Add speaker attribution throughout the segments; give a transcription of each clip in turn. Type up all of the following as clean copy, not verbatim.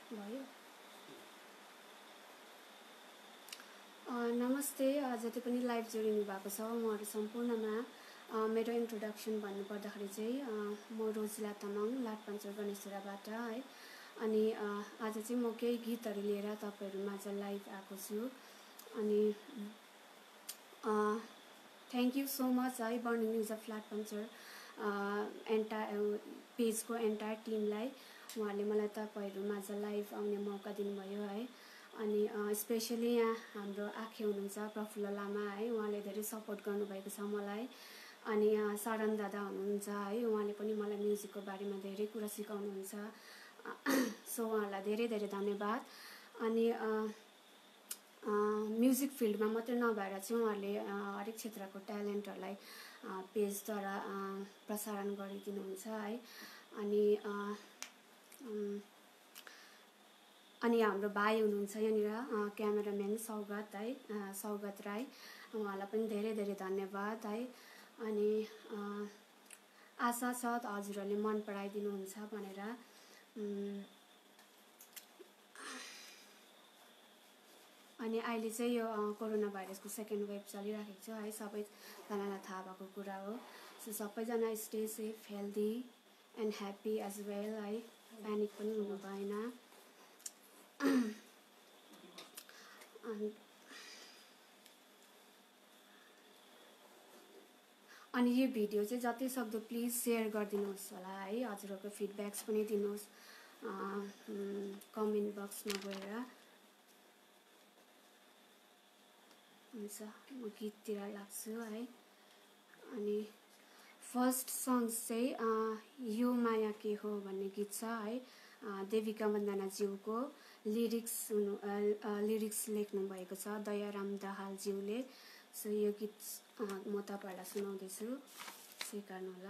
Speaker 1: भयो। नमस्ते, जति पनि लाइभ जोडिनु भएको छ उहाँहरू सम्पूर्णमा मेरो इन्ट्रोडक्सन भन्नुपर्दाखेरि चाहिँ म रोजिला तामाङ लाटपन्चर गणेशधुराबाट है। अनि आज चाहिँ म केही गीतहरू लिएर तपाईँहरू माझ लाइभ आएको छु। अनि थ्याङ्क यू सो मच है बर्निङ न्युज अफ लाटपन्चर पेजको एन्टायर टिमलाई। उहाँहरूले मलाई तपाईँहरू माझ लाइभ आउने मौका दिनुभयो है। अनि स्पेसली यहाँ हाम्रो आखे हुनुहुन्छ प्रफुल्ल लामा है, उहाँले धेरै सपोर्ट गर्नुभएको छ मलाई। अनि सारन दादा हुनुहुन्छ है, उहाँले पनि मलाई म्युजिकको बारेमा धेरै कुरा सिकाउनुहुन्छ। सो उहाँहरूलाई धेरै धेरै धन्यवाद। अनि म्युजिक फिल्डमा मात्रै नभएर चाहिँ उहाँहरूले हरेक क्षेत्रको ट्यालेन्टहरूलाई पेजद्वारा प्रसारण गरिदिनुहुन्छ है। अनि हाम्रो भाइ हुनुहुन्छ यहाँनिर क्यामेराम्यान सौगात है, सौगात राई, उहाँलाई पनि धेरै धेरै धन्यवाद है। अनि आशा छ हजुरहरूले मन पराइदिनुहुन्छ भनेर। अनि अहिले चाहिँ यो कोरोना भाइरसको सेकेन्ड वेभ चलिराखेको छ है, सबैजनालाई थाहा भएको कुरा हो। सो सबैजना stay safe, healthy and happy as well है, प्यानिक पनि हुनु भएन। अनि यो भिडियो चाहिँ जति सक्दो प्लिज सेयर गरिदिनुहोस् होला है। हजुरहरूको फिडब्याक्स पनि दिनुहोस् कमेन्ट बक्समा गएर। हुन्छ, म गीततिर लाग्छु है। अनि फर्स्ट सङ्ग चाहिँ यो माया के हो भन्ने गीत छ है, देविका वन्दनाज्यूको लिरिक्स लेख्नु भएको छ दयाराम दाहालज्यूले। सो यो गीत म तपाईँहरूलाई सुनाउँदैछु, स्वीकार्नु होला।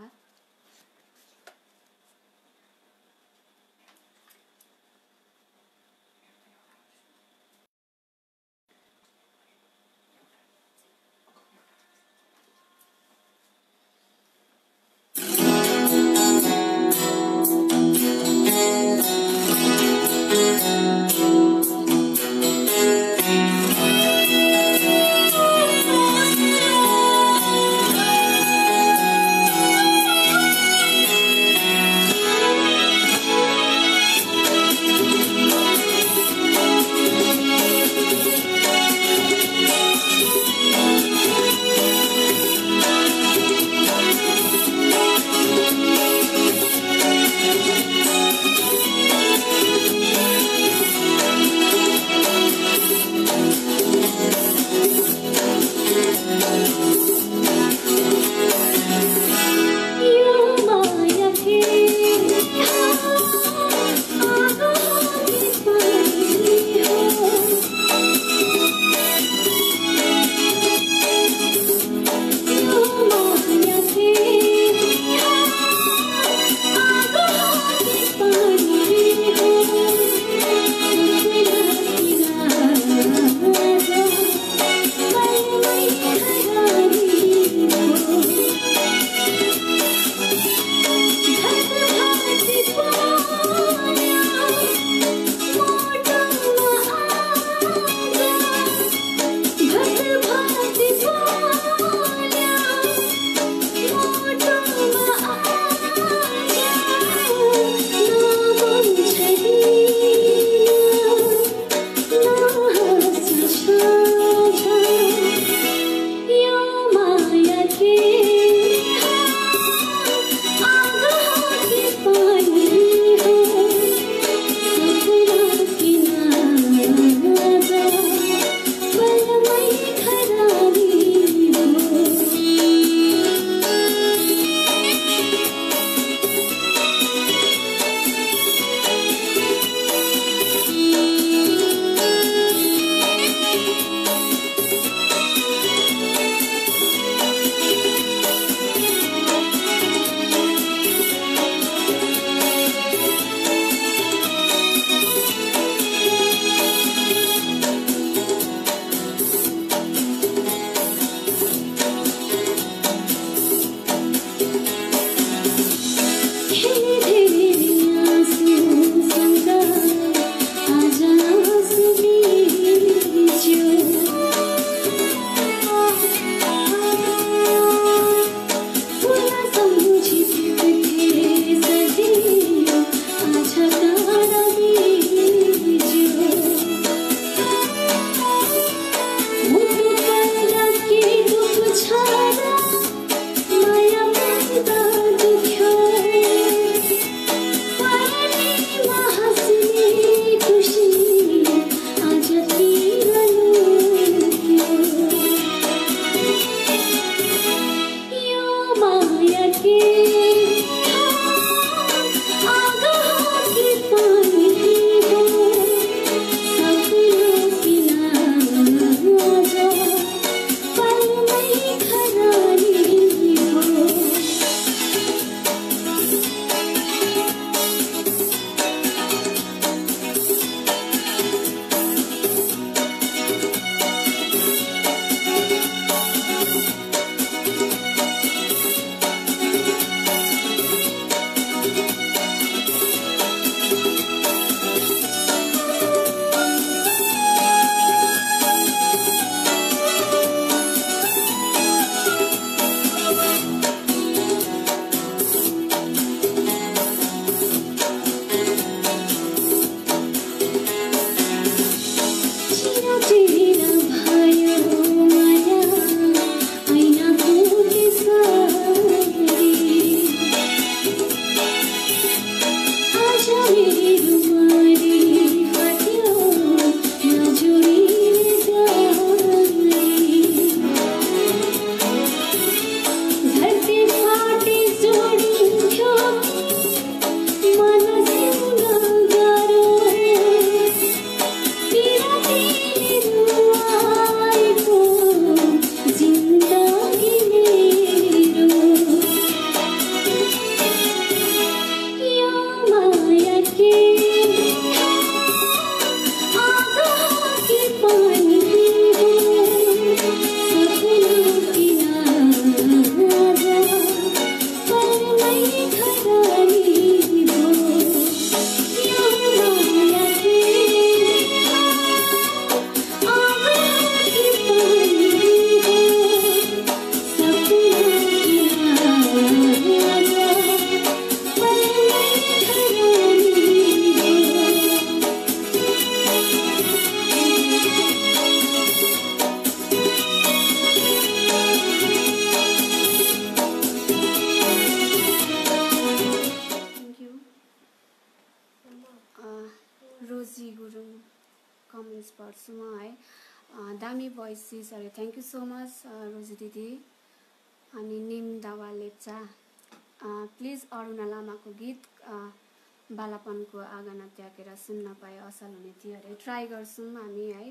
Speaker 1: गुरुङ कमेन्ट्स पढ्छु म है। दामी भोइसेस अरे thank you so much Roji दिदी। अनि निम दावा लेप्चा प्लिज अरुणा लामाको गीत बालापनको आँगन त्यागेर सुन्न पाए असल हुने थियो अरे। ट्राई गर्छौँ हामी है।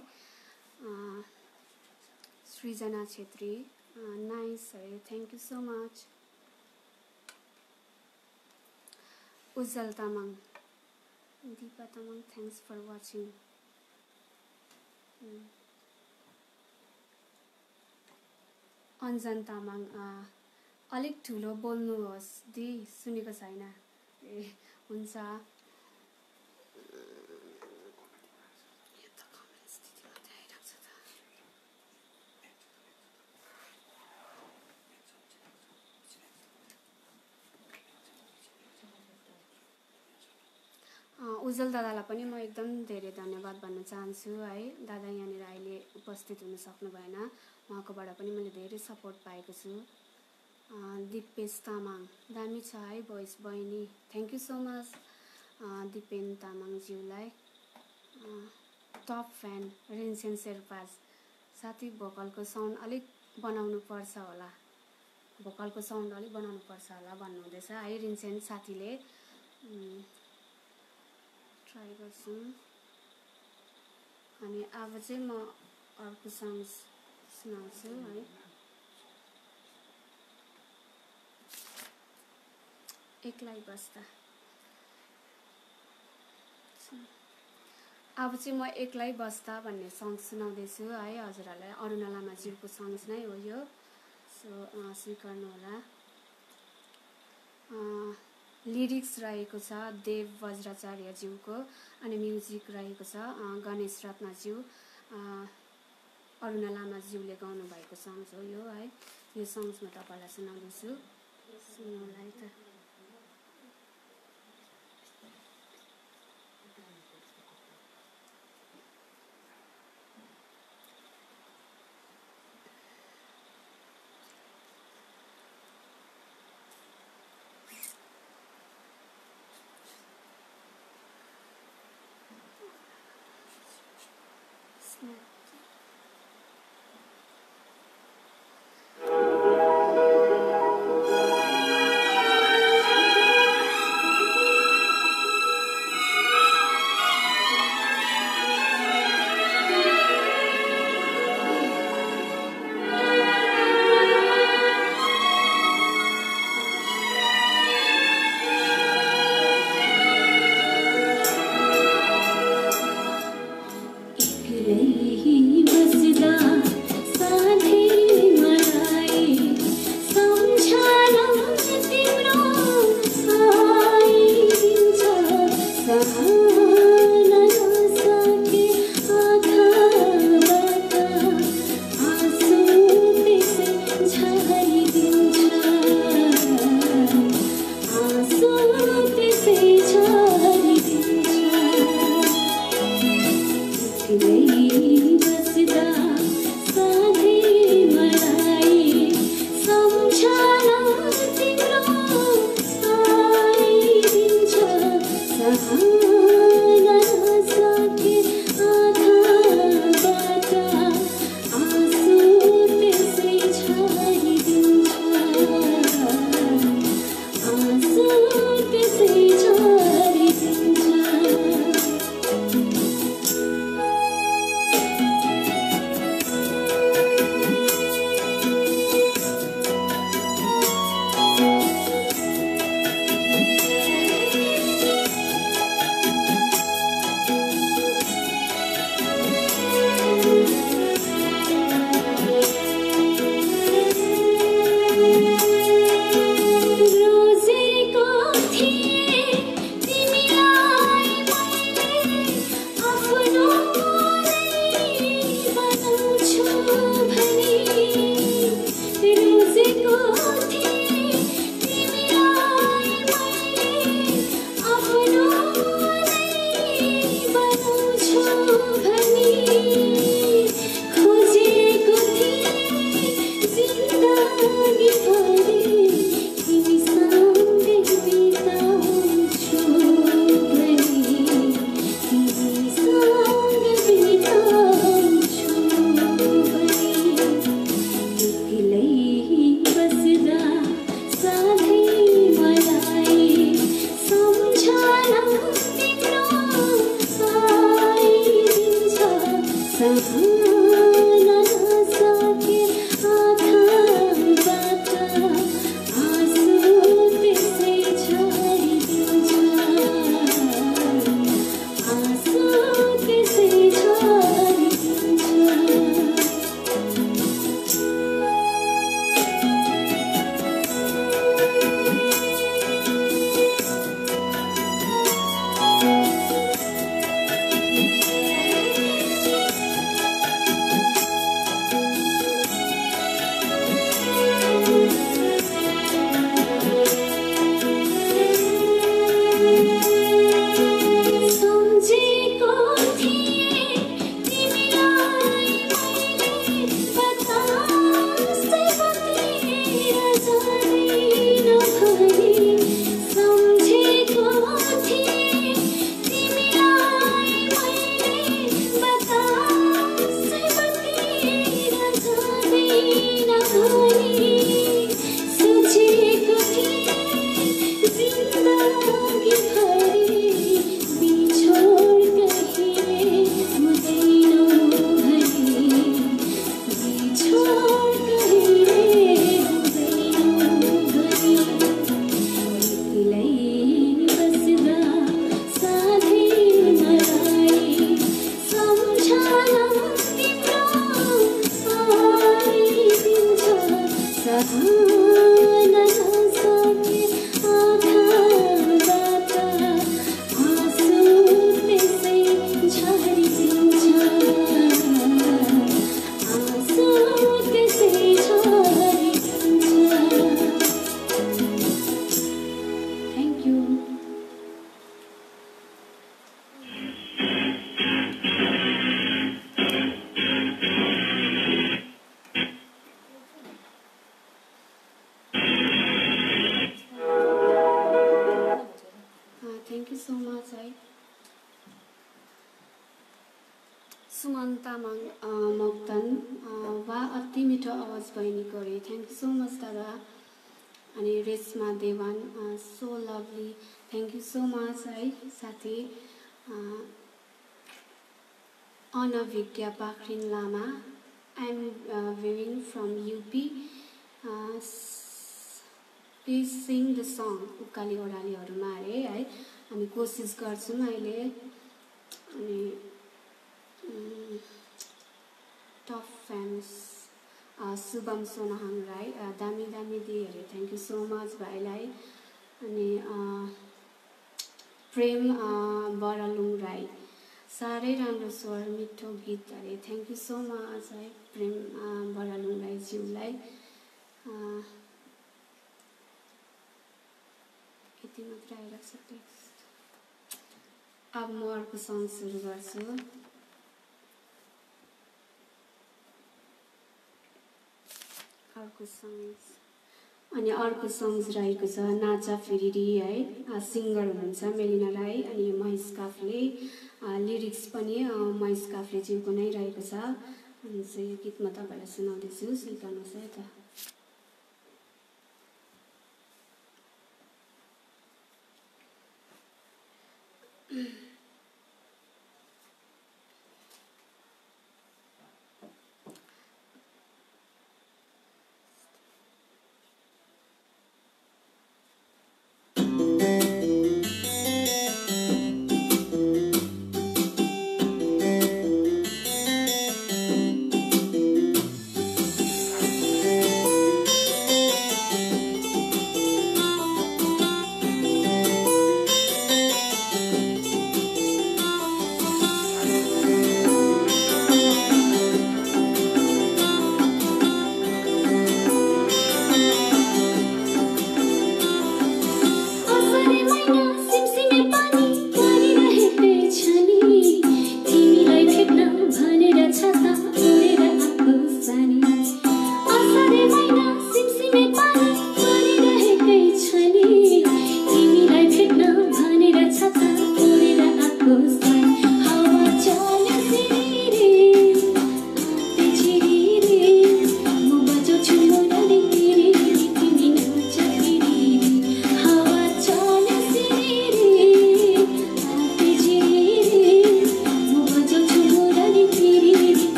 Speaker 1: सृजना छेत्री नाइस अरे thank you so much. Ujjwal Tamang Dipa Tamang thanks for watching. Anjan Tamang अलिक ठुलो बोल्नुहोस् दि सुनेको छैन। ए हुन्छ। उज्जवल दादालाई पनि म एकदम धेरै धन्यवाद भन्न चाहन्छु है। दादा यहाँनिर अहिले उपस्थित हुन सक्नु भएन, उहाँकोबाट पनि मैले धेरै सपोर्ट पाएको छु। दिपेश तामाङ दामी छ है भोइस बहिनी, thank you so much Dipen तामाङज्यूलाई। टप फ्यान रिन्सेन शेर्पाज साथी भोकलको साउन्ड अलिक बनाउनु पर्छ होला, भोकलको साउन्ड अलिक बनाउनु पर्छ होला भन्नुहुँदैछ है रिन्सेन साथीले। ट्राई गर्छु। अनि अब चाहिँ म अर्को सङ्ग सुनाउँछु है। एक्लै बस्दा अब चाहिँ म एक्लै बस्दा भन्ने सङ्ग सुनाउँदैछु है हजुरहरूलाई। अरुणा लामाज्यूको सङ्ग नै हो यो, सो स्वीकार्नु होला। लिरिक्स रहेको छ देव वज्राचार्यज्यूको अनि म्युजिक रहेको छ गणेश रत्नज्यू। अरुणा लामाज्यूले गाउनु भएको सङ्ग हो यो है। यो सङ्ग म तपाईँलाई सुनाउँदैछु, सुन्नुलाई त। थ्याङ्क यू सो मच है। सुमन तामाङ मोक्तान वा अति मिठो आवाज बहिनीको अरे थ्याङ्क यू सो मच दादा। अनि Reshma Dewan so lovely thank you so much है साथी। Anbhigya Pakhrin Lama I am viewing from UP please sing the song उकाली ओह्रालीहरूमा अरे है हामी कोसिस गर्छौँ अहिले। अनि टप फ्यान्स शुभम सोनाहाङ राई दामी दामी दिए अरे थ्याङ्क यू सो मच भाइलाई। अनि प्रेम बरालुङ राई साह्रै राम्रो स्वर मिठो गीत अरे थ्याङ्क यू सो मच है प्रेम बरालुङ राईज्यूलाई। यति मात्र आइरहेको छ टेक्स्ट। अब म अर्को सङ सुरु गर्छु। अनि अर्को सङ्ग्स रहेको छ नाचा फिरिरी है सिङ्गर हुनुहुन्छ मेलिना राई अनि महेश काफ्ले लिरिक्स पनि महेश काफ्लेज्यूको नै रहेको छ। अनि चाहिँ यो गीत म तपाईँलाई सुनाउँदैछु स्वीकार्नुहोस् है त।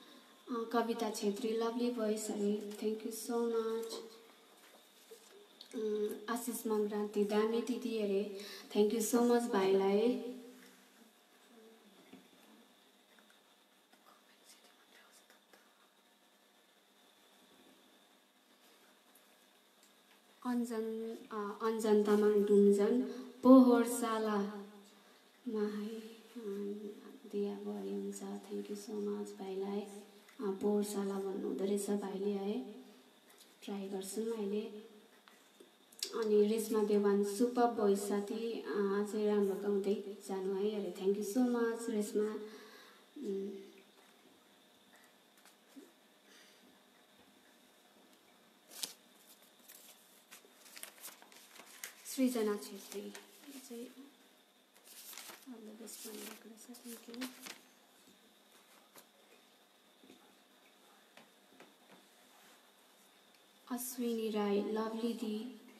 Speaker 1: कविता छेत्री लभली भोइस अरे thank you so much. Ashish Mangranti दामी दिदी अरे थ्याङ्क यू सो मच भाइलाई। अञ्जन तामाङ डुम्जन पोहोर सालामा है दिया गरी हुन्छ। थ्याङ्क यू सो मच भाइलाई। पोहोर साला भन्नुहुँदो रहेछ भाइले है, ट्राई गर्छु अहिले। अनि रेशमा देवान सुपर भोइस साथी अझै राम्रो गाउँदै जानु है अरे thank you so much Reshma. Srijana Chhetri चाहिँ thank you. Ashwini Rai lovely दी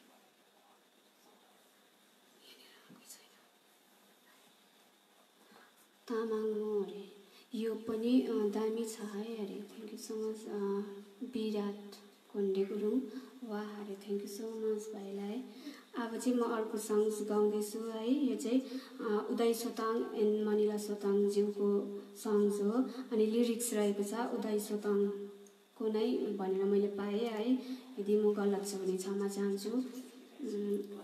Speaker 1: तामाङ अरे यो पनि दामी छ है अरे thank you so much. Virat Konde Gurung वाह अरे थ्याङ्क यू सो मच भाइलाई। अब चाहिँ म अर्को सङ्ग्स गाउँदैछु है। यो चाहिँ उदय सोताङ एन्ड मनिला सोताङज्यूको सङ्ग्स हो अनि लिरिक्स रहेको छ उदय सोताङको नै भनेर मैले पाएँ है। यदि म गलत छ भने क्षमा चाहन्छु।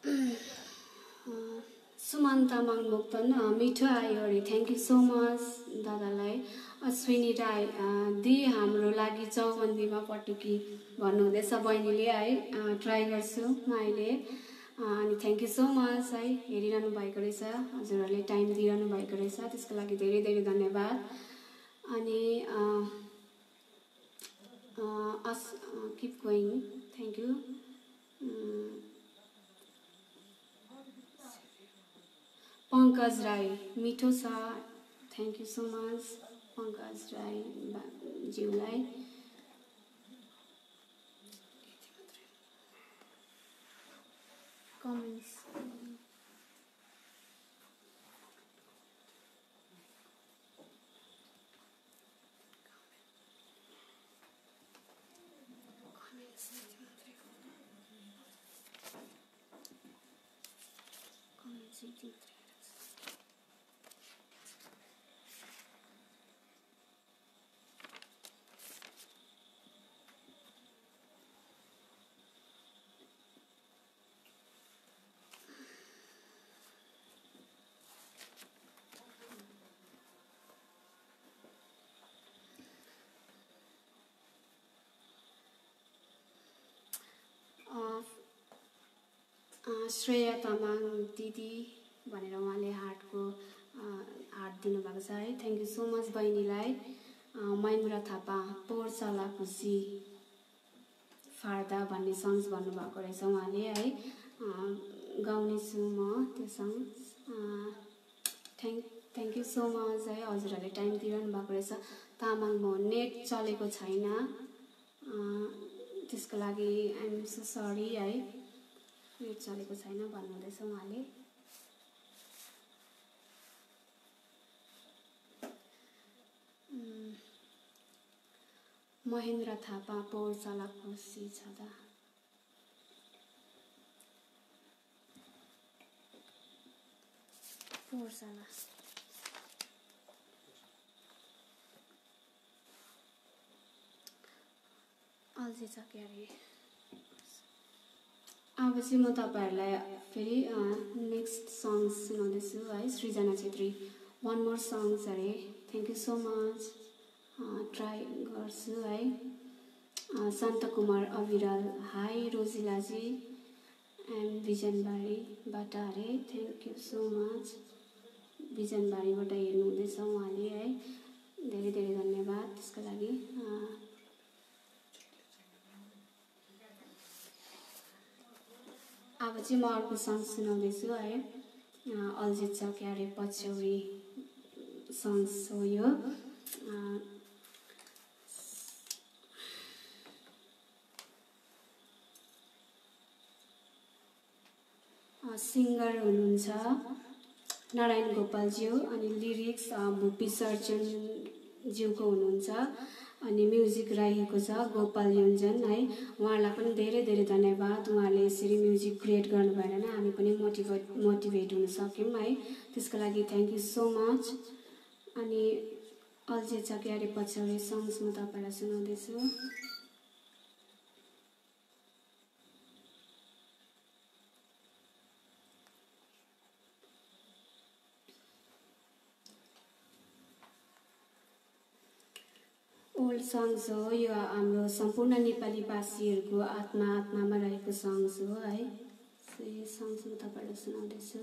Speaker 1: सुमन तामाङ मोक्तन मिठो आयो अरे थ्याङ्क यू सो मच दादालाई। अश्विनी राई दि हाम्रो लागि चौबन्दीमा पटुकी भन्नुहुँदैछ बहिनीले है। ट्राई गर्छु म अहिले। अनि थ्याङ्क यू सो मच है, हेरिरहनु भएको रहेछ, हजुरहरूले टाइम दिइरहनु भएको रहेछ, त्यसको लागि धेरै धेरै धन्यवाद। अनि keep going, thank you. Pankaj Rai मिठो छ, thank you so much Pankaj Rai ज्यूलाई। कमेन्ट्स श्रेया तामाङ दिदी भनेर उहाँले हार्ट दिनुभएको छ है, थ्याङ्क यू सो मच बहिनीलाई। महेन्द्र थापा पोहोरसाला खुसी फार्दा भन्ने सङ्ग्स भन्नुभएको रहेछ उहाँले है। गाउनेछु म त्यो songs, thank you so much है, हजुरहरूले टाइम दिइरहनु भएको रहेछ। तामाङ म नेट चलेको छैन, त्यसको लागि आइएम सो सरी है, नेट चलेको छैन भन्नुहुँदैछ उहाँले। महेन्द्र थापा पोहोरसाला खुसी छँदा पोहोरसाला अल्झी छ के अरे। अब चाहिँ म तपाईँहरूलाई फेरि नेक्स्ट सङ्ग सुनाउँदैछु है। Srijana Chhetri one more songs अरे, thank you so much, try गर्छु है। शान्त कुमार अविरल हाई रोजिलाजी एन्ड बिजनबारीबाट अरे, थ्याङ्क यू सो मच, बिजनबारीबाट हेर्नुहुँदैछ उहाँले है, धेरै धेरै धन्यवाद त्यसको लागि। अब चाहिँ म अर्को सङ्ग सुनाउँदैछु है। अल्झित छ क्यारे पछ्यौरी सङ्ग्स हो यो। सिङ्गर हुनुहुन्छ नारायण गोपालज्यू, अनि लिरिक्स भुपी सर्जनज्यूको हुनुहुन्छ, अनि म्युजिक राखेको छ गोपाल योन्जन है। उहाँहरूलाई पनि धेरै धेरै धन्यवाद, उहाँहरूले यसरी म्युजिक क्रिएट गर्नु भएर नै हामी पनि मोटिभेट हुन सक्यौँ है, त्यसको लागि थ्याङ्क यू सो मच। अनि अल्झित छ क्यारे पछ्यौरी सङ्ग्स म तपाईँलाई सुनाउँदैछु। ओल्ड सङ्ग्स हो यो, हाम्रो सम्पूर्ण नेपाली भाषीहरूको आत्मामा रहेको सङ्ग्स हो है। यो सङ्ग्स म तपाईँलाई सुनाउँदैछु।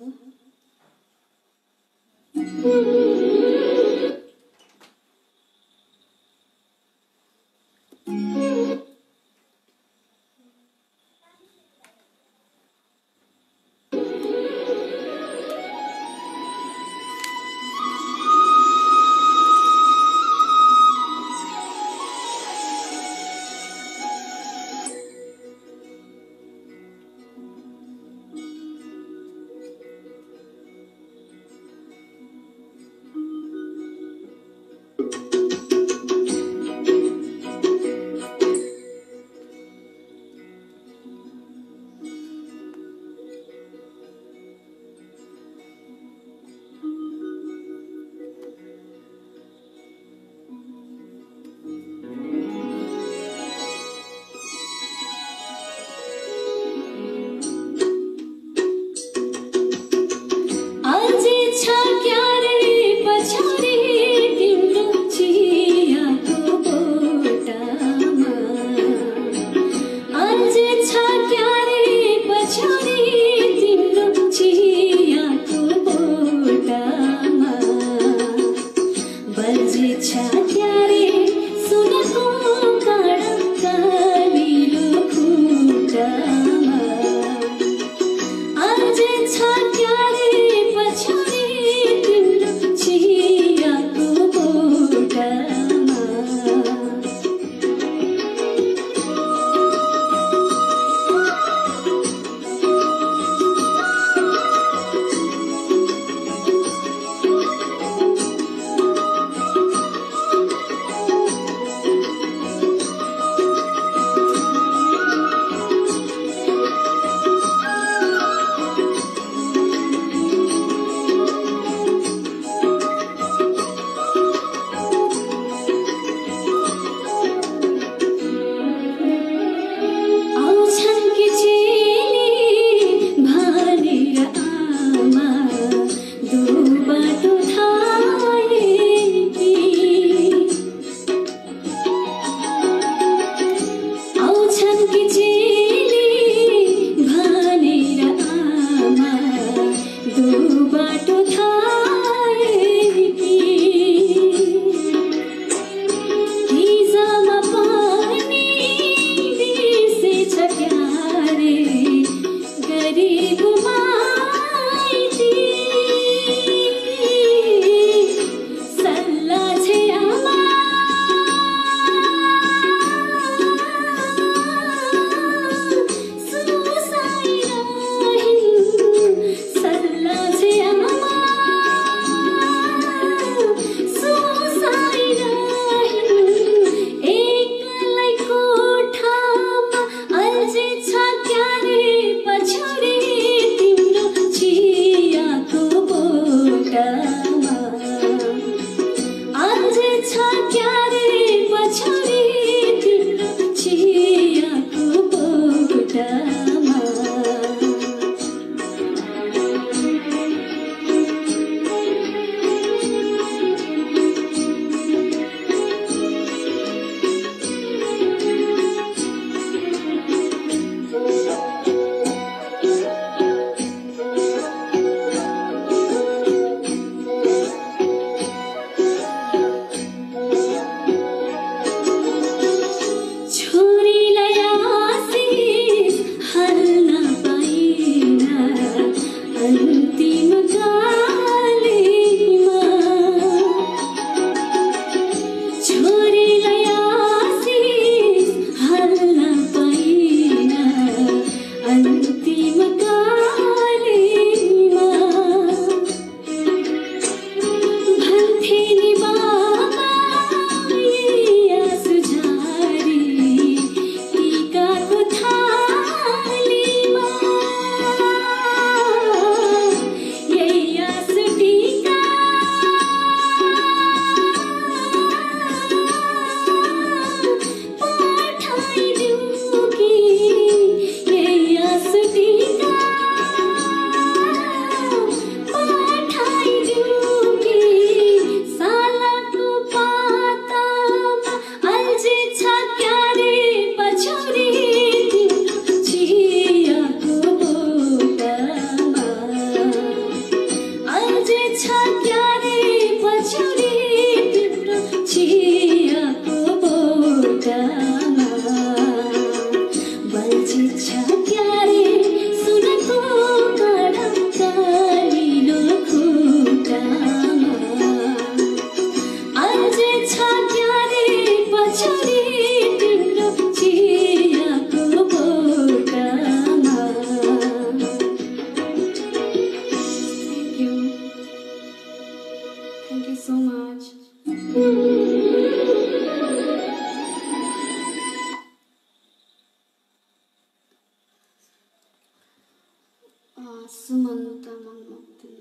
Speaker 1: सुमन तामाङ मुक्ति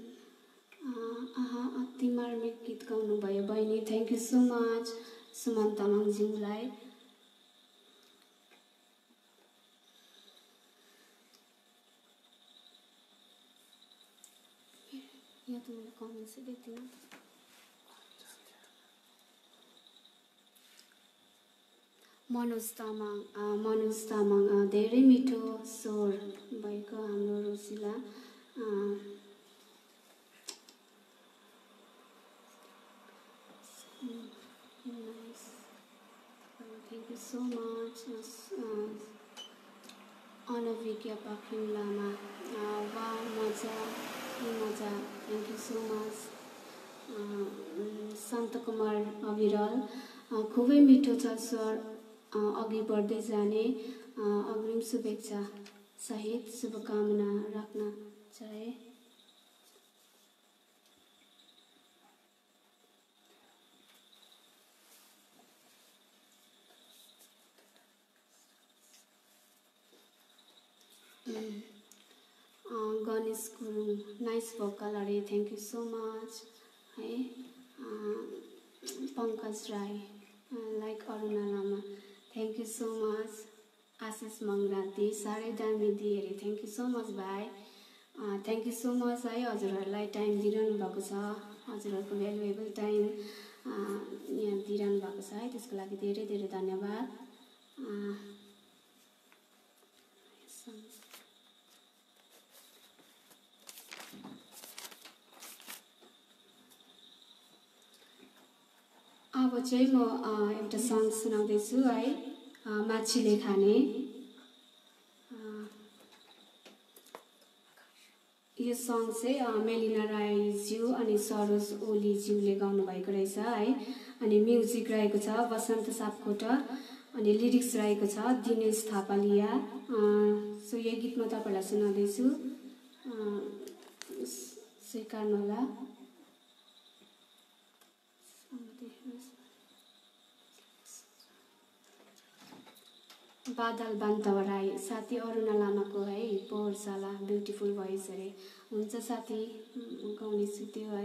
Speaker 1: अति मार्मिक गीत गाउनुभयो बहिनी। Thank you so much Suman तामाङज्यूलाई। यहाँ त मैले कमेन्ट्सै देख्दिनँ। मनोज तामाङ धेरै मिठो स्वर भएको हाम्रो Rusila. Thank you so much Anbhigya Pakhim Lama. वा मजा thank you so much. Sant Kumar Abiral खुबै मिठो छ स्वर, अघि बढ्दै जाने। अग्रिम शुभेच्छा सहित शुभकामना राख्न चाहे। गणेश गुरुङ नाइस भोकल अरे। थ्याङ्क यू सो मच है। Pankaj Rai like Aruna Lama. Thank you so much. Ashish Mangrati साह्रै दामी दिए अरे। थ्याङ्क यू सो मच भाइ। थ्याङ्क यू सो मच है हजुरहरूलाई टाइम दिइरहनु भएको छ। हजुरहरूको भ्यालुएबल टाइम यहाँ दिइरहनु भएको छ है, त्यसको लागि धेरै धेरै धन्यवाद। अब चाहिँ म एउटा सङ सुनाउँदैछु है, माछीले खाने। यो सङ चाहिँ मेलिना राईज्यू अनि सरोज ओलीज्यूले गाउनुभएको रहेछ है। अनि म्युजिक रहेको छ वसन्त सापकोटा अनि लिरिक्स रहेको छ दिनेश थापालिया। सो यो गीत म तपाईँहरूलाई सुनाउँदैछु, स्वीकार्नुहोला। बादल बान्तवा राई साथी अरुणा लामाको है पोहोरसाला ब्युटिफुल भोइस अरे। हुन्छ साथी गाउनेछु त्यो है।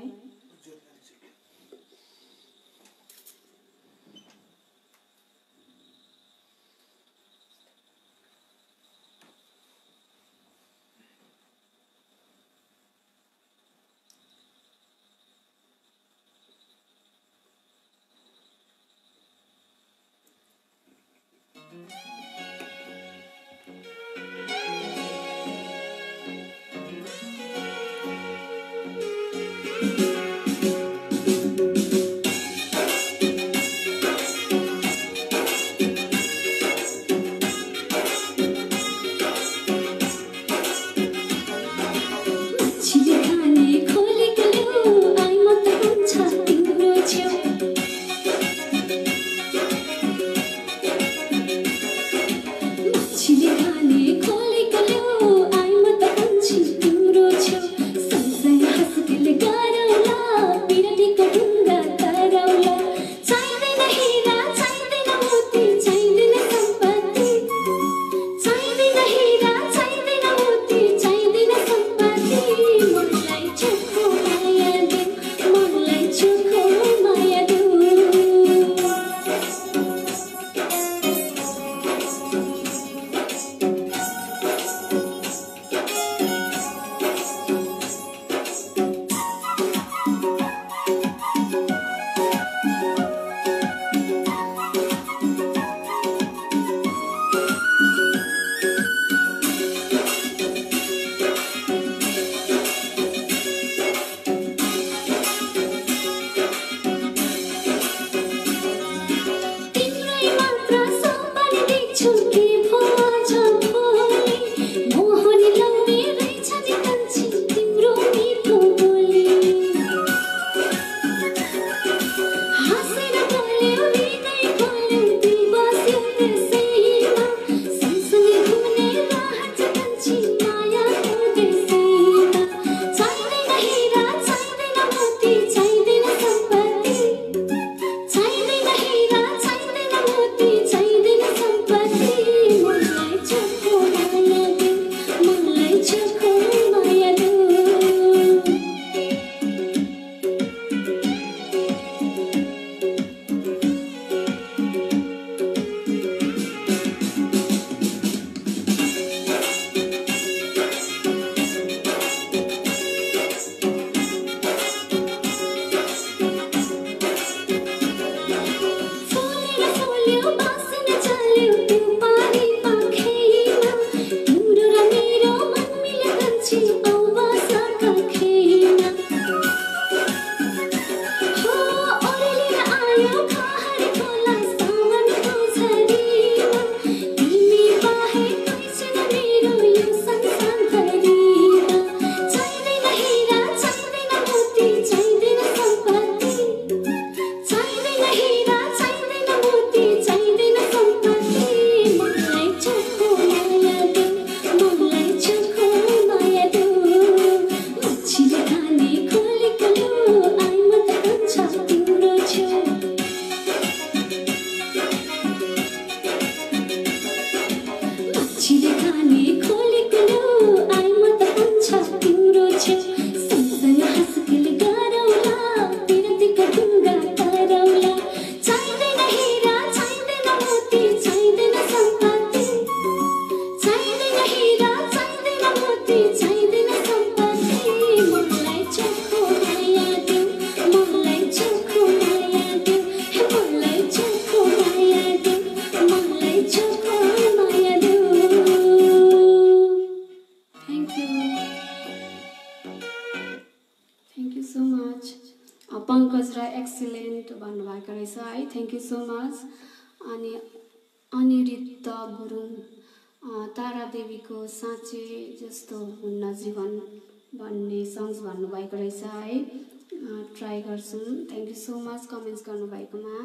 Speaker 1: पङ्कज राई एक्सिलेन्ट भन्नुभएको रहेछ है, थ्याङ्क यू सो मच। अनि अनिरुद्ध गुरुङ तारा देवीको साँचे जस्तो हुन्न जीवन भन्ने सङ्ग्स भन्नुभएको रहेछ है, ट्राई गर्छौँ, thank you so much comments गर्नुभएकोमा।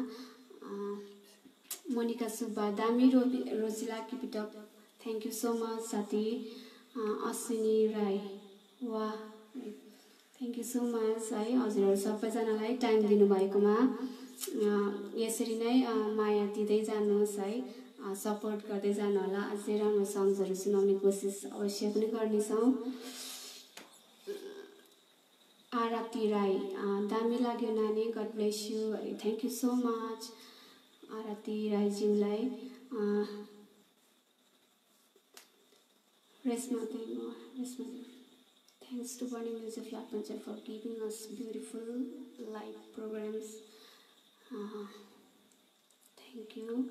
Speaker 1: मोनिका सुब्बा दामी Rojila keep it up, thank you so much साथी। अश्विनी राई वाह, थ्याङ्क यू सो मच है, हजुरहरू सबैजनालाई टाइम दिनुभएकोमा। यसरी नै माया दिँदै जानुहोस् है, सपोर्ट गर्दै जानु होला। अझै राम्रो सङ्ग्सहरू सुनाउने कोसिस अवश्य पनि गर्नेछौँ। आरती राई दामी लाग्यो नानी, God bless you, thank you so much Aarti राईज्यूलाई। Reshma thanks to Burning Music Lab Panchayat for giving us beautiful live programs. Thank you.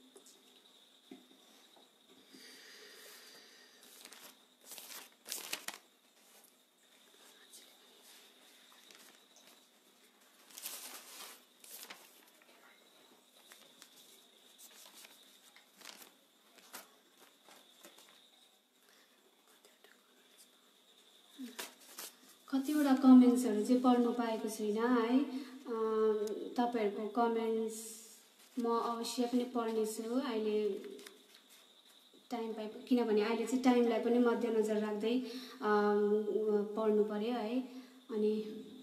Speaker 1: कतिवटा कमेन्ट्सहरू चाहिँ पढ्नु पाएको छुइनँ है, तपाईँहरूको कमेन्ट्स म अवश्य पनि पढ्नेछु अहिले टाइम पाए, किनभने अहिले चाहिँ टाइमलाई पनि मध्यनजर राख्दै पढ्नु पर्यो है। अनि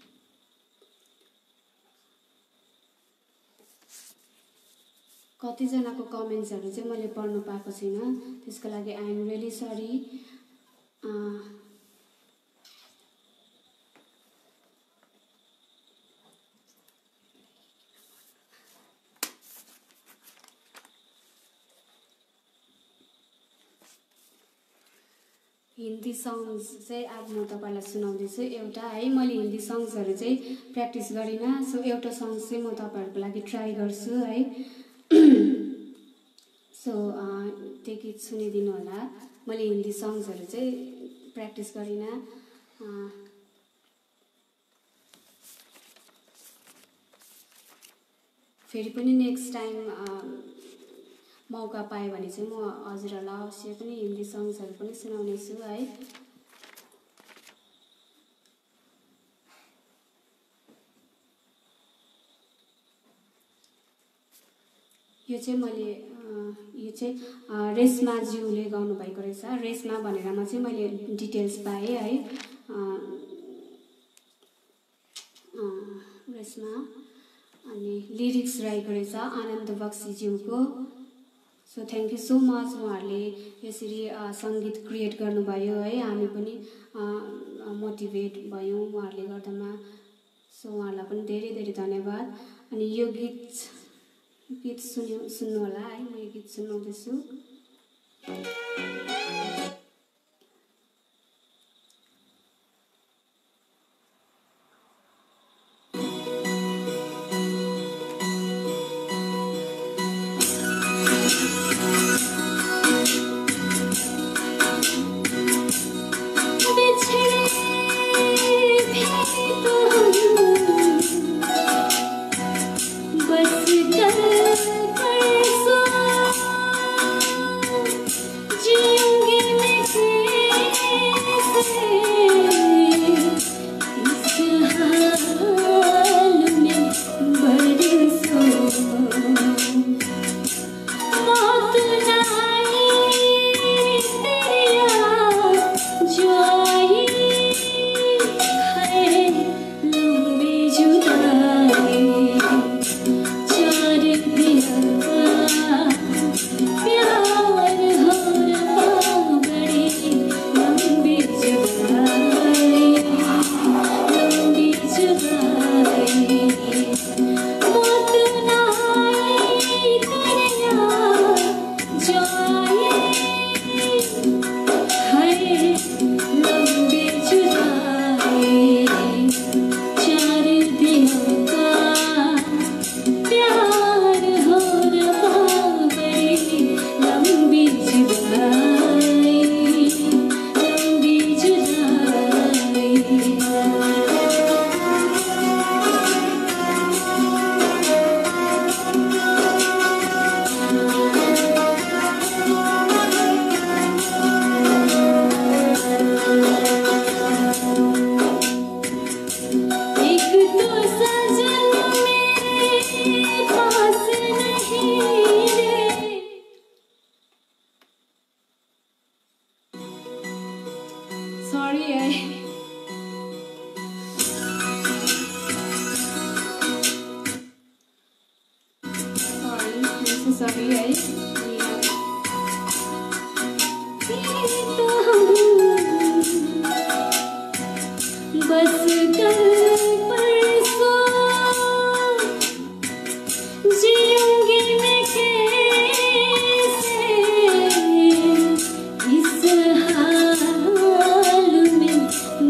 Speaker 1: कतिजनाको कमेन्ट्सहरू चाहिँ मैले पढ्नु पाएको छुइनँ, त्यसको लागि I am really sorry. Hindi songs चाहिँ आज म तपाईँलाई सुनाउँदैछु एउटा है, मैले हिन्दी सङ्ग्सहरू चाहिँ प्र्याक्टिस गरिनँ, सो एउटा सङ्ग्स चाहिँ म तपाईँहरूको लागि ट्राई गर्छु है। सो त्यो गीत सुनिदिनु होला। मैले हिन्दी सङ्ग्सहरू चाहिँ प्र्याक्टिस गरिनँ, फेरि पनि नेक्स्ट टाइम मौका पाएँ भने चाहिँ म हजुरहरूलाई अवश्य पनि हिन्दी सङ्ग्सहरू पनि सुनाउने छु है। यो चाहिँ मैले यो चाहिँ रेशमाज्यूले गाउनुभएको रहेछ, रेशमा भनेरमा चाहिँ मैले डिटेल्स पाएँ है, रेशमा। अनि लिरिक्स रहेको रहेछ आनन्द बक्सीज्यूको। So thank you so much, उहाँहरूले यसरी सङ्गीत क्रिएट गर्नुभयो है, हामी पनि मोटिभेट भयौँ उहाँहरूले गर्दामा, सो उहाँहरूलाई पनि धेरै धेरै धन्यवाद। अनि यो गीत सुन्नु होला है, म यो गीत सुनाउँदैछु।
Speaker 2: जिऊंगी मैं
Speaker 1: सरी है। सरी है। बस कल परसों जीऊंगी मैं कैसे इस हाल में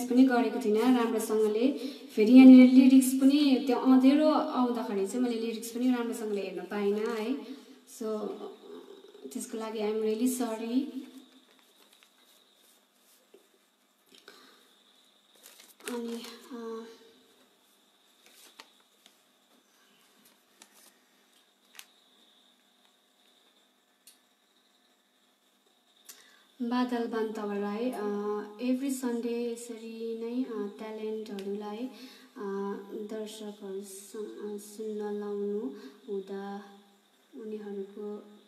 Speaker 1: पनि गरेको थिइनँ राम्रोसँगले। फेरि यहाँनिर लिरिक्स पनि त्यो अँधेरो आउँदाखेरि चाहिँ मैले लिरिक्स पनि राम्रोसँगले हेर्न पाइनँ है। सो त्यसको लागि आइ एम रियली सरी। अनि बादल बान्तवा राई एभ्री सन्डे यसरी नै ट्यालेन्टहरूलाई दर्शकहरू सुन्न लाउनु हुँदा उनीहरूको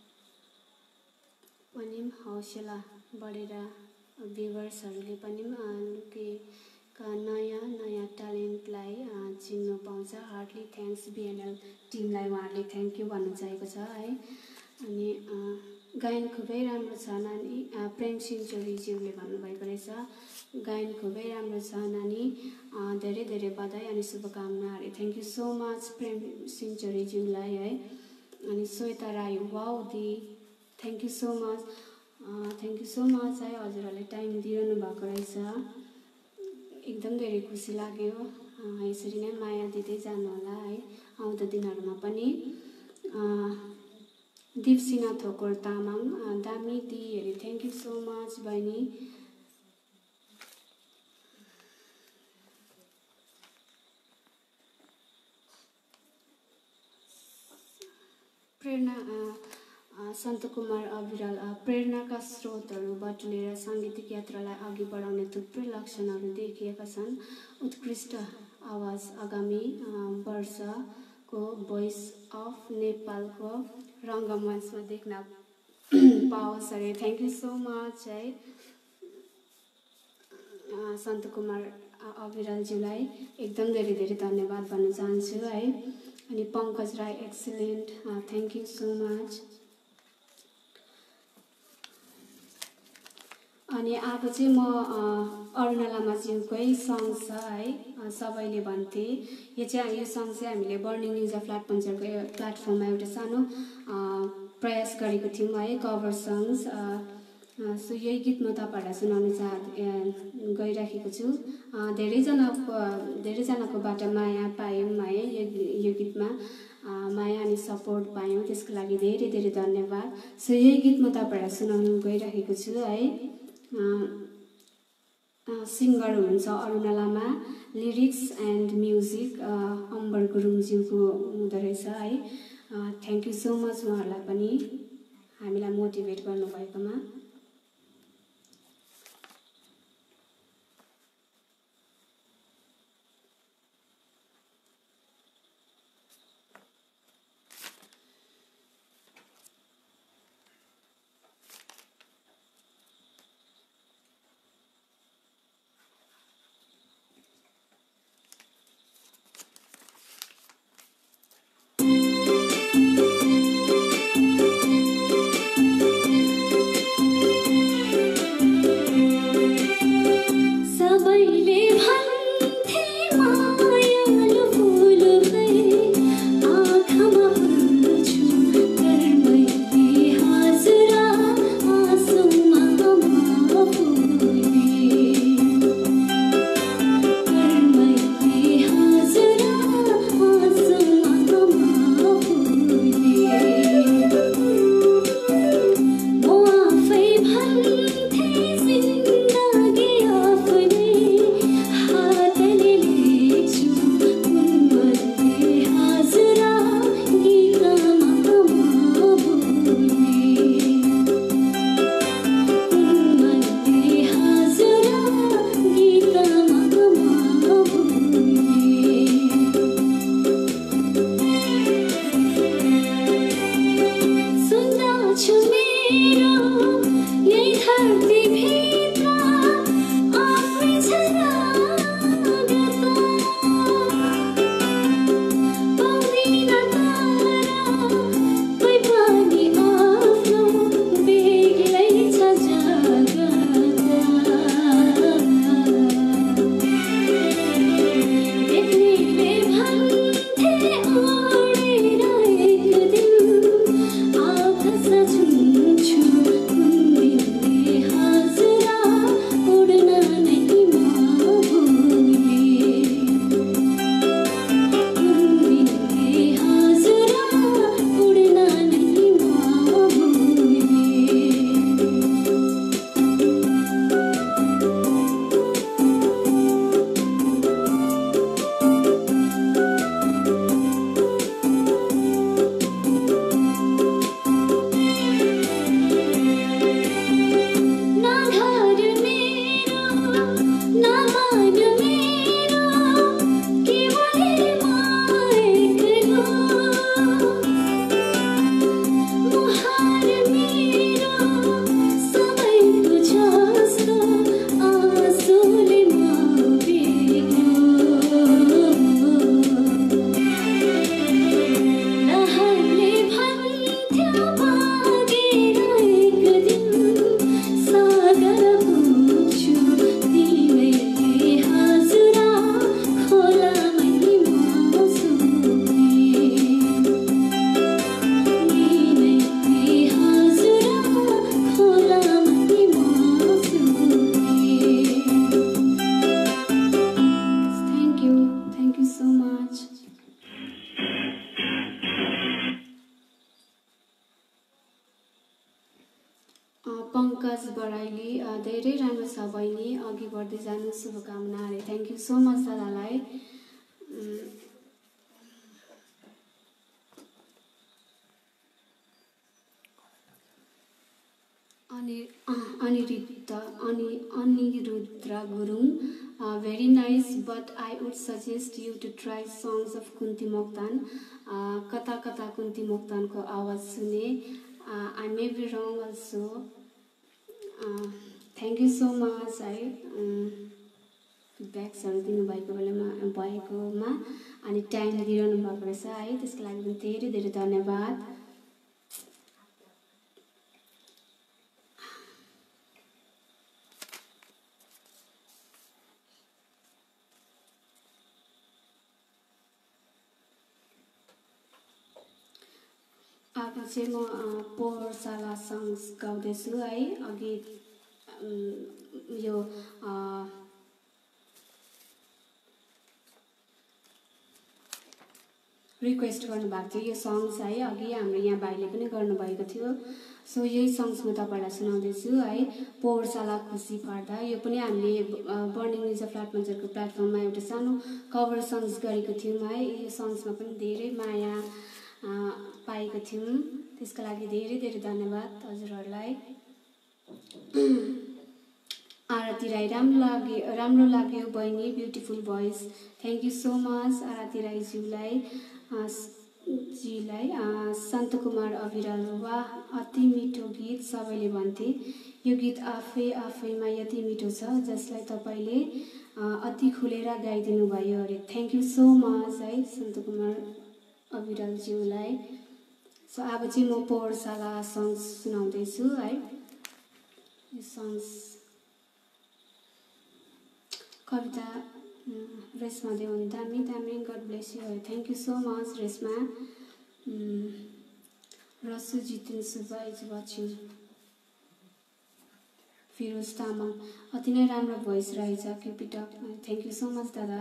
Speaker 1: पनि हौसला बढेर भ्युवर्सहरूले पनि लुकेका नयाँ नयाँ ट्यालेन्टलाई चिन्न पाउँछ। हार्डली थ्याङ्क्स बिएनएल टिमलाई उहाँहरूले थ्याङ्क यू भन्नु चाहेको छ है। अनि गायन खुबै राम्रो छ नानी, प्रेम सिंह भन्नुभएको रहेछ। गायन खुबै राम्रो छ नानी, धेरै धेरै बधाई अनि शुभकामनाहरू। Thank you so much Prem Singh ज्यूलाई है। अनि श्वेता राई वाउ दी thank you so much, thank you so much है। हजुरहरूले टाइम दिइरहनु भएको रहेछ, एकदम धेरै खुसी लाग्यो। यसरी नै माया दिँदै जानु होला है आउँदो दिनहरूमा पनि। दीपसिना थोकर तामाङ दामी दिदी थ्याङ्क यू सो मच बहिनी। प्रेरणा सन्त कुमार अविरल प्रेरणाका स्रोतहरू बटुलेर साङ्गीतिक यात्रालाई अघि बढाउने थुप्रै लक्षणहरू देखिएका छन्। उत्कृष्ट आवाज आगामी वर्षको भोइस अफ नेपालको रङ्गमञ्चमा देख्न पाओस् अरे। थ्याङ्क यू सो मच है सन्त कुमार अविरलज्यूलाई एकदम धेरै धेरै धन्यवाद भन्न चाहन्छु है। अनि Pankaj Rai excellent thank you so much. अनि अब चाहिँ म अरुणा लामाज्यूकै सङ छ है, सबैले भन्थे। यो सङ चाहिँ हामीले बर्निङ न्युज अफ फ्ल्याटपन्चरको प्लेटफर्ममा एउटा सानो प्रयास गरेको थियौँ है, कभर सङ्ग्स। सो यही गीत म तपाईँहरूलाई सुनाउन गइराखेको छु। धेरैजनाकोबाट माया पायौँ है यो गीतमा, माया अनि सपोर्ट पायौँ, त्यसको लागि धेरै धेरै धन्यवाद। सो यही गीत म तपाईँहरूलाई सुनाउन गइराखेको छु है। सिङ्गर हुनुहुन्छ Aruna Lama, lyrics and music Ambar गुरुङज्यूको हुँदो रहेछ है। थ्याङ्क यू सो मच उहाँहरूलाई पनि हामीलाई मोटिभेट गर्नुभएकोमा। बराइली धेरै राम्रो छ बहिनी, अघि बढ्दै जानु, शुभकामना अरे। थ्याङ्क यू सो मच दादालाई। Anirudh Gurung, very nice but I would suggest you to try songs of Kunti Moktan. कता कता कुन्ती मोक्तानको आवाज सुने, I may be wrong also. Thank you so much है फिडब्याक्सहरू दिनुभएकोमा अनि टाइम दिइरहनु भएको रहेछ है, त्यसको लागि पनि धेरै धेरै धन्यवाद। अब चाहिँ म पोहोरशाला सङ्ग्स गाउँदैछु है। अघि यो रिक्वेस्ट गर्नुभएको थियो यो सङ्ग्स है, अघि हाम्रो यहाँ भाइले पनि गर्नुभएको थियो। सो यही सङ्ग्स म तपाईँलाई सुनाउँदैछु है। पोहोरशाला खुसी पर्दा, यो पनि हामीले बर्निङ निजा फ्ल्याटमन्जरको प्लेटफर्ममा एउटा सानो कभर सङ्ग्स गरेको थियौँ है। यो सङ्ग्समा पनि धेरै माया पाएको थियौँ, त्यसको लागि धेरै धेरै धन्यवाद हजुरहरूलाई। आरती राई, राम्रो लाग्यो बहिनी, beautiful voice. Thank you so much Aarti राईज्यूलाई। सन्त कुमार अविरल, वाह अति मिठो गीत, सबैले भन्थे यो गीत आफैमा यति मिठो छ जसलाई तपाईँले अति खुलेर गाइदिनु भयो अरे। थ्याङ्क यू सो मच है सन्त कुमार अविरलज्यूलाई। सो अब चाहिँ म पोहोरशाला सङ्ग्स सुनाउँदैछु है। यो सङ्ग्स कविता रेशमा देवन, दामी दामी, गड ब्लेस यु है। Thank you so much Reshma. रसु जितिन सुब्बा इज वाचिङ। फिरोज तामाङ, अति नै राम्रो भोइस रहेछ, keep it up. Thank you so much दादा।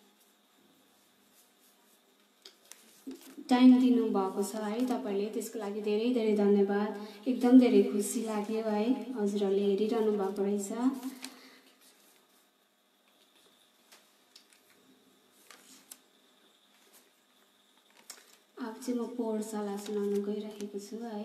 Speaker 1: टाइम दिनुभएको छ है तपाईँले, त्यसको लागि धेरै धेरै धन्यवाद। एकदम धेरै खुसी लाग्यो है हजुरहरूले हेरिरहनु भएको रहेछ। अब चाहिँ म पोहोरशाला सुनाउन गइरहेको छु है।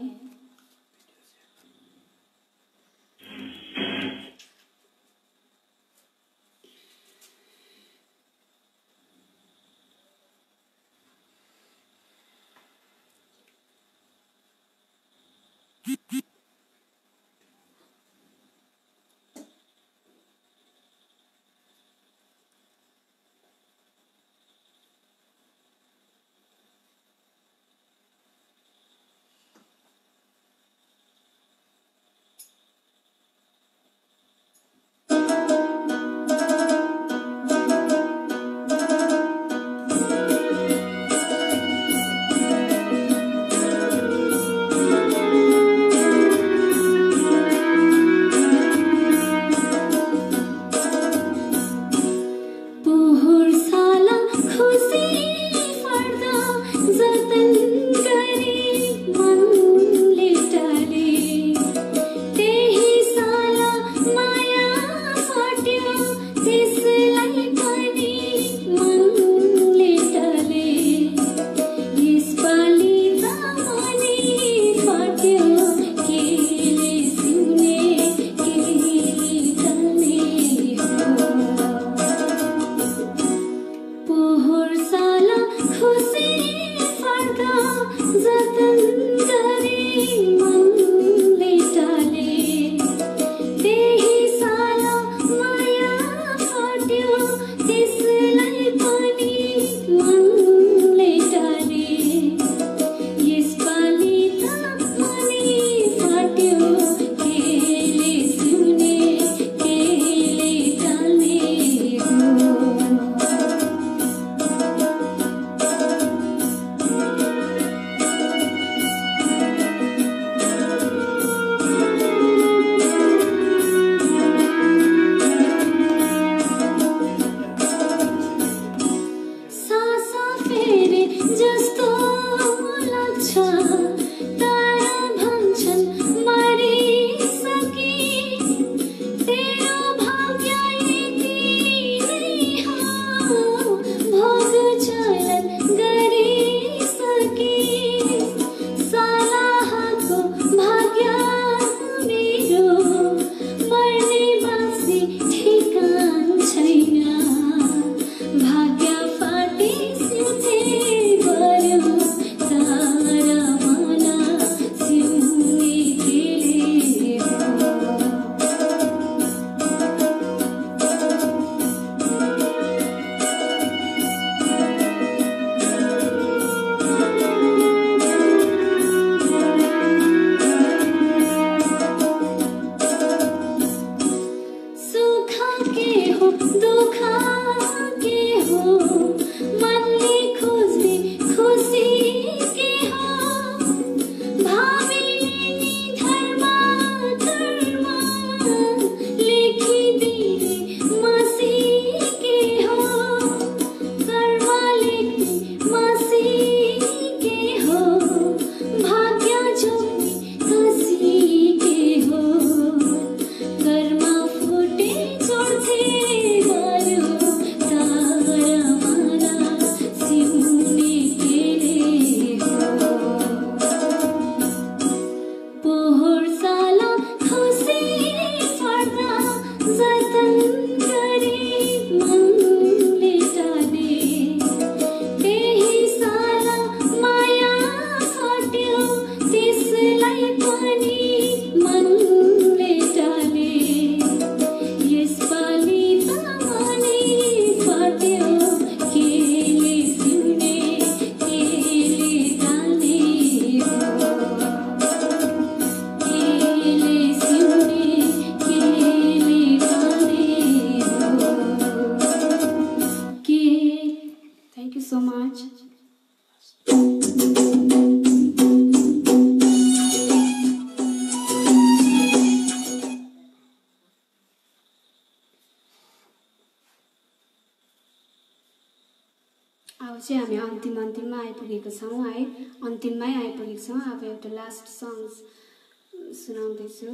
Speaker 1: अब चाहिँ हामी अन्तिममा आइपुगेको छौँ है। अन्तिममै आइपुगेको छौँ। अब एउटा लास्ट सङ्ग्स सुनाउँदैछु।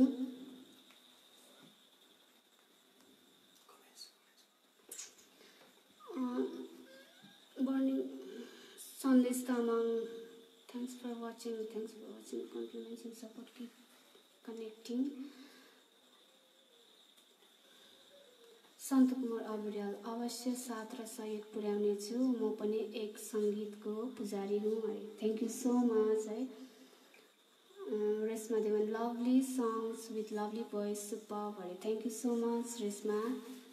Speaker 1: Burning Sandesh Tamang, thanks for watching, compliments and support, keep connecting. Sant Kumar Abiral, अवश्य साथ र सहयोग पुर्याउनेछु, म पनि एक सङ्गीतको पुजारी हुँ है। थ्याङ्क यू सो मच है। Reshma Dewan, lovely songs with lovely voice, super है। Thank you so much Reshma.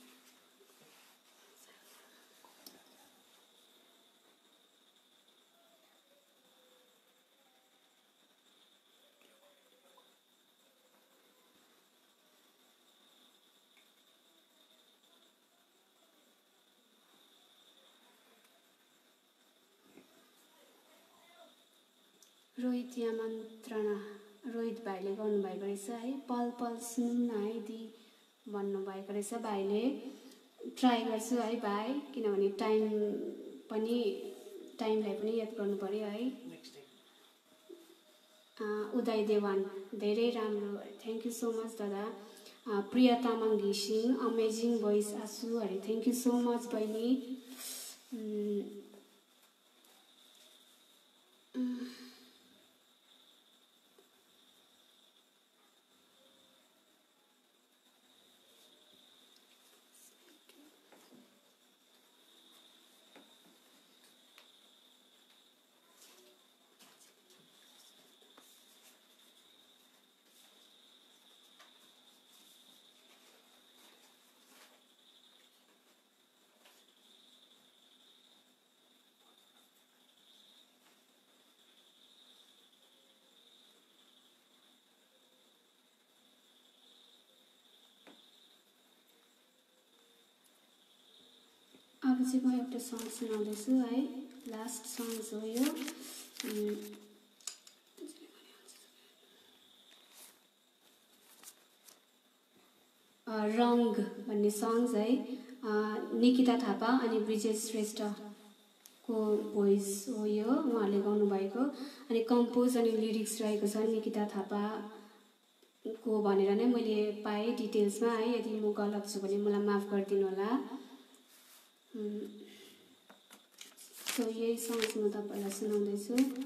Speaker 1: Rohit यामन्त्रणा, रोहित भाइले गर्नुभएको रहेछ है। पल पल सुनौँ न है दी भन्नुभएको रहेछ भाइले। ट्राई गर्छु है भाइ, किनभने टाइमलाई पनि याद गर्नु पऱ्यो है। उदय देवान, धेरै राम्रो, थ्याङ्क यू सो मच दादा। प्रिया तामाङ घिसिङ, अमेजिङ भोइस आसु अरे, थ्याङ्क यू सो मच बहिनी। अब चाहिँ म एउटा सङ्ग सुनाउँदैछु है। लास्ट सङ्ग्स हो यो। रङ भन्ने सङ्ग्स है। निकिता थापा अनि ब्रिजेश श्रेष्ठको भोइस हो यो, उहाँहरूले गाउनुभएको। अनि कम्पोज अनि लिरिक्स रहेको छ निकिता थापाको भनेर नै मैले पाएँ डिटेल्समा है। यदि म गलत छु भने मलाई माफ गरिदिनु होला। सो यही सङ्ग्स म तपाईँलाई सुनाउँदैछु।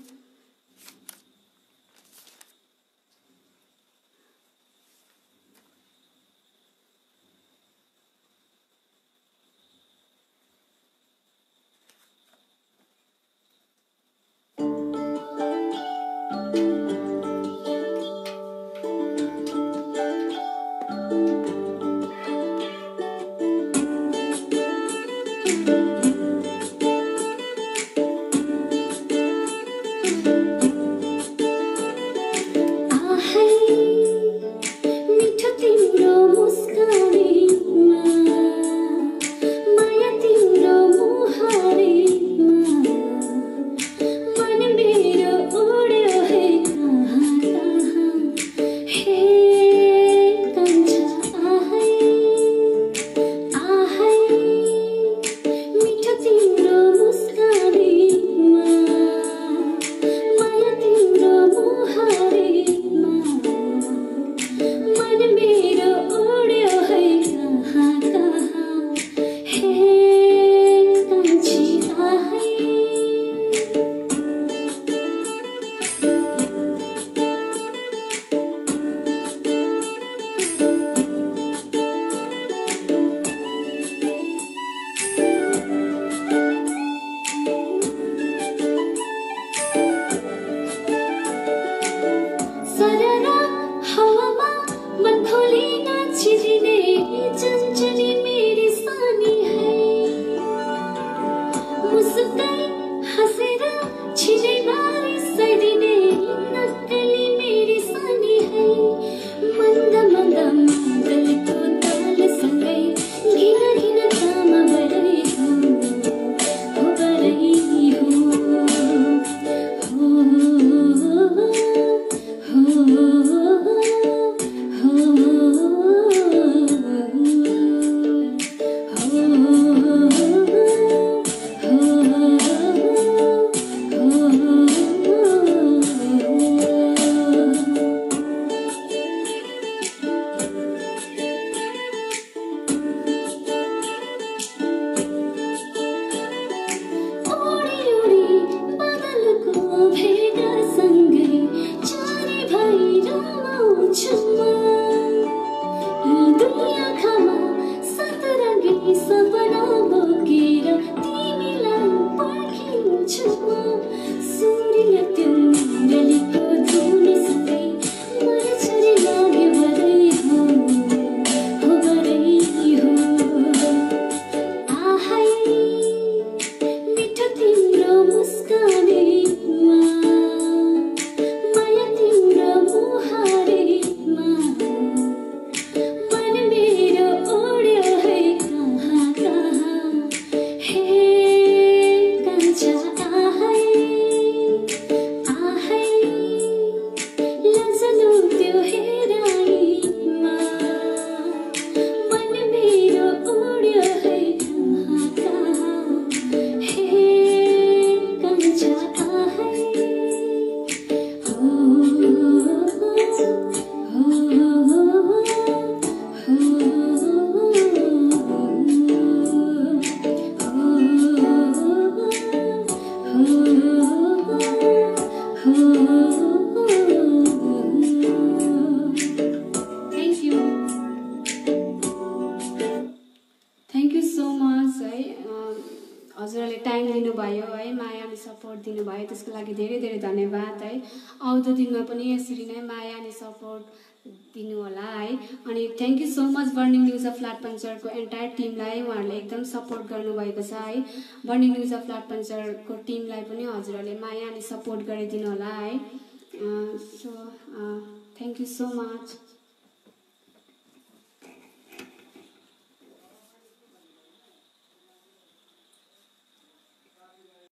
Speaker 1: हजुरहरूले टाइम दिनुभयो है, माया अनि सपोर्ट दिनुभयो, त्यसको लागि धेरै धेरै धन्यवाद है। आउँदो दिनमा पनि यसरी नै माया अनि सपोर्ट दिनु होला है। अनि thank you so much burning news of लाठपन्चरको एन्टायर टिमलाई, उहाँहरूले एकदम सपोर्ट गर्नुभएको छ है। बर्निङ न्युज अफ लाठपन्चरको टिमलाई पनि हजुरहरूले माया अनि सपोर्ट गरिदिनु होला है। So thank you so much.